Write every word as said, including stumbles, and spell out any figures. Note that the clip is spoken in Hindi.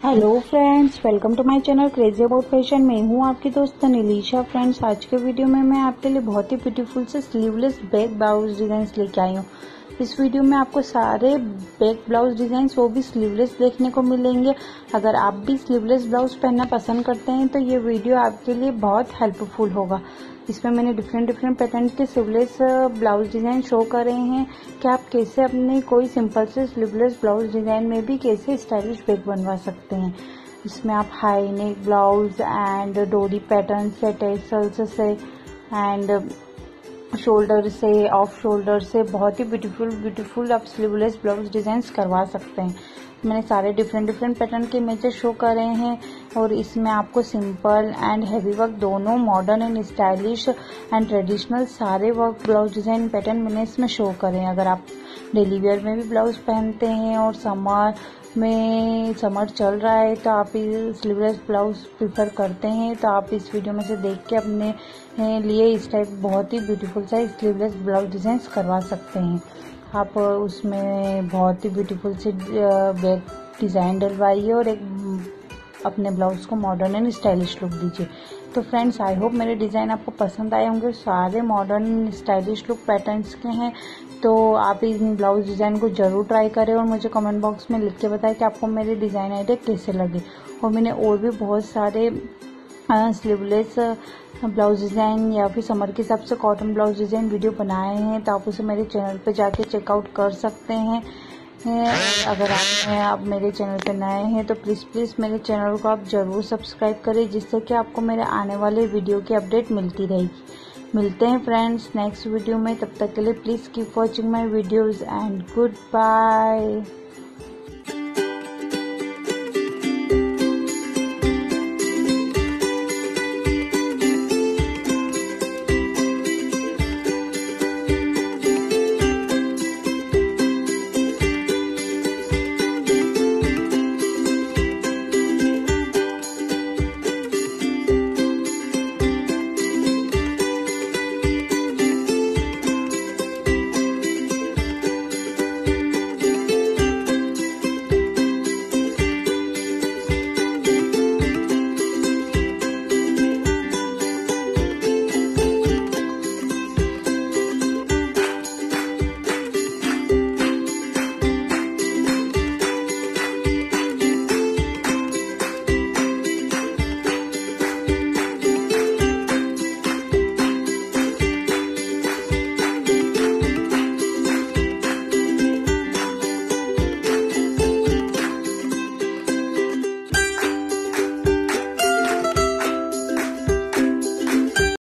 Hello friends, welcome to my channel crazy about fashion. मैं हूँ आपकी दोस्त नीलिशा। फ्रेंड्स, आज के वीडियो में मैं आपके लिए बहुत ही ब्यूटीफुल से स्लीवलेस बैक ब्लाउज डिजाइंस लेके आई हूँ। इस वीडियो में आपको सारे बैक ब्लाउज डिजाइंस वो भी स्लीवलेस देखने को मिलेंगे। अगर आप भी स्लीवलेस ब्लाउज पहनना पसंद करते हैं तो ये वीडियो आपके लिए बहुत हेल्पफुल होगा। इसमें मैंने डिफरेंट डिफरेंट पैटर्न के स्लीवलेस ब्लाउज डिजाइन शो करे हैं कि आप कैसे अपने कोई सिंपल से स्लीवलेस ब्लाउज डिजाइन में भी कैसे स्टाइलिश बैग बनवा सकते हैं। इसमें आप हाई नेक ब्लाउज एंड डोरी पैटर्न से, टेसल्स से एंड शोल्डर से, ऑफ शोल्डर से बहुत ही ब्यूटीफुल ब्यूटीफुल आप स्लीवलेस ब्लाउज डिजाइंस करवा सकते हैं। मैंने सारे डिफरेंट डिफरेंट पैटर्न के इमेजेस शो करे हैं और इसमें आपको सिंपल एंड हैवी वर्क दोनों, modern and stylish and traditional सारे वर्क ब्लाउज डिजाइन पैटर्न मैंने इसमें शो करे हैं। अगर आप डेली वेयर में भी ब्लाउज पहनते हैं और समर में समर चल रहा है तो आप स्लीवलेस ब्लाउज प्रिफर करते हैं तो आप इस वीडियो में से देख के अपने लिए इस टाइप बहुत ही ब्यूटीफुल सा स्लीवलेस ब्लाउज डिजाइन करवा सकते हैं। आप उसमें बहुत ही ब्यूटीफुल से बैक डिज़ाइन डलवाइए और एक अपने ब्लाउज को मॉडर्न एंड स्टाइलिश लुक दीजिए। तो फ्रेंड्स, आई होप मेरे डिज़ाइन आपको पसंद आए होंगे। सारे मॉडर्न स्टाइलिश लुक पैटर्न्स के हैं तो आप इन ब्लाउज डिज़ाइन को ज़रूर ट्राई करें और मुझे कमेंट बॉक्स में लिख के बताएं कि आपको मेरे डिज़ाइन आइडिया कैसे लगे। और मैंने और भी बहुत सारे स्लीवलेस ब्लाउज डिज़ाइन या फिर समर के हिसाब से कॉटन ब्लाउज डिज़ाइन वीडियो बनाए हैं तो आप उसे मेरे चैनल पे जाके चेकआउट कर सकते हैं। अगर आप आप मेरे चैनल पे नए हैं तो प्लीज़ प्लीज़ मेरे चैनल को आप ज़रूर सब्सक्राइब करें जिससे कि आपको मेरे आने वाले वीडियो की अपडेट मिलती रहेगी। मिलते हैं फ्रेंड्स नेक्स्ट वीडियो में, तब तक के लिए please keep watching my videos and good bye.